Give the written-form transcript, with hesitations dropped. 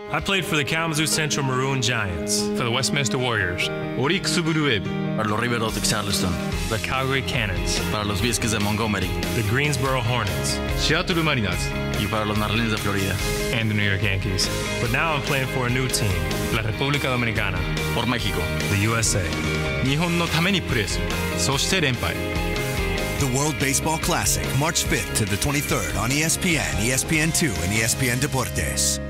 I played for the Kalamazoo Central Maroon Giants, for the Westminster Warriors, Oryx Blue Wave, para los Riveros de Charleston, the Calgary Cannons, para los Viesques de Montgomery, the Greensboro Hornets, Seattle Mariners, y para los Marlins de Florida, and the New York Yankees. But now I'm playing for a new team, La República Dominicana, por México, the USA. 日本のためにプレーする。そして連敗。 The World Baseball Classic, March 5th to the 23rd on ESPN, ESPN2, and ESPN Deportes.